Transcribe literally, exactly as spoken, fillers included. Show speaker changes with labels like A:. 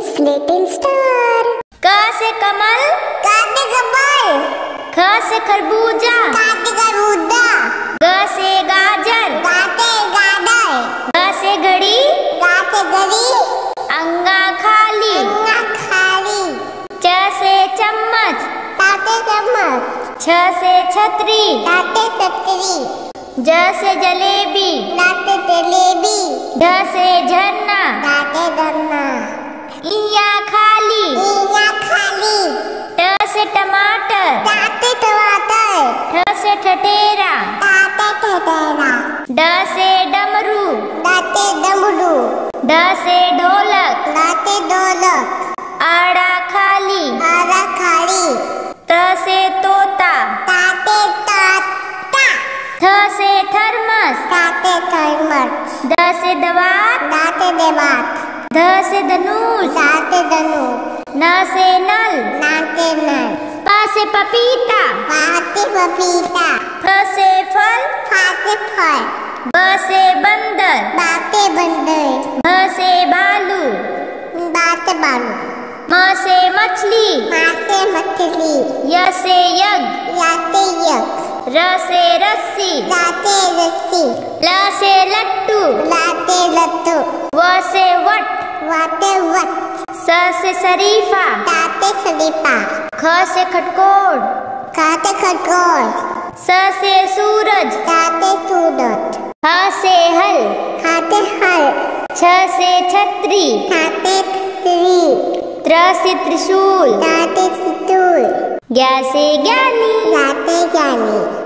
A: Little star.
B: क से कमल,
A: क से कमल,
B: ख से खरबूजा,
A: ख से खरबूजा,
B: ग से गाजर,
A: ग से गाजर,
B: घ से घड़ी,
A: घ से घड़ी,
B: अंगा खाली,
A: अंगा खाली,
B: च से चम्मच,
A: च से चम्मच,
B: छ से छतरी,
A: छ से छतरी,
B: ज से जलेबी,
A: ज से जलेबी,
B: ढ से झरना,
A: ढ से झरना,
B: इया खाली,
A: इया खाली,
B: ट से टमाटर,
A: ट से टमाटर,
B: ठ से ठठेरा,
A: ठ से ठठेरा,
B: ड से डमरू,
A: ड से डमरू,
B: ढ से ढोलक,
A: ढ से ढोलक,
B: आड़ा खाली,
A: आड़ा खाली,
B: त से तोता,
A: ता से तोता,
B: थ से थर्मस,
A: ता से थर्मस,
B: द से दवात,
A: दा से देवात,
B: ध से धनुष,
A: दा से धनुष,
B: न से नल,
A: ना से नल,
B: प से पपीता,
A: पा से पपीता,
B: फ से फल,
A: फा से फल,
B: ब से बंदर,
A: बा से बंदर,
B: भ से भालू,
A: बा से बालू,
B: म से मछली,
A: मा से मछली,
B: य से यज्ञ,
A: या से यज्ञ,
B: र से रस्सी,
A: ला से रस्सी,
B: ल से लट्टू,
A: ला से लट्टू,
B: व से वट,
A: वा से वट,
B: स से शरीफा,
A: ता से शरीफा,
B: ख से खटकोड़,
A: खा से खटोल,
B: स से सूरज,
A: ता से सूरज,
B: ह से हल,
A: हा से हल,
B: छ से छतरी,
A: ता से छतरी,
B: त्र से त्रिशूल,
A: ता से त्रिशूल,
B: ज्ञ से ज्ञानी।
A: ला से ज्ञानी।